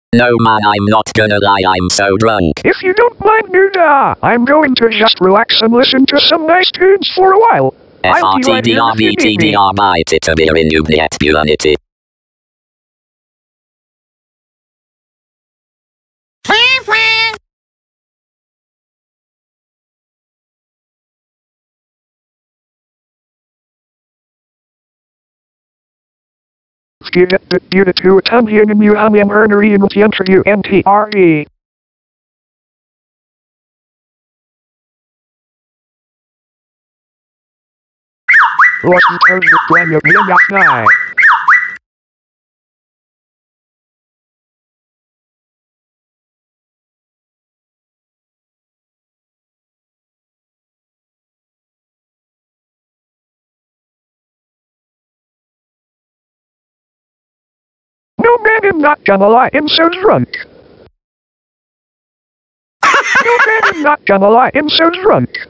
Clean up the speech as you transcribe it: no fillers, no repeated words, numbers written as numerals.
No man, I'm not gonna lie, I'm so drunk. If you don't mind, Nuda, I'm going to just relax and listen to some nice tunes for a while. I'll be right here if you need me. FRTDRBTDR by Titavir in Unity. Give it to a Tambian and you am earnery in the interview NTRE. What's the term of when you're in that night? No man, I'm not gonna lie, I'm so drunk. No man, I'm not gonna lie, I'm so drunk.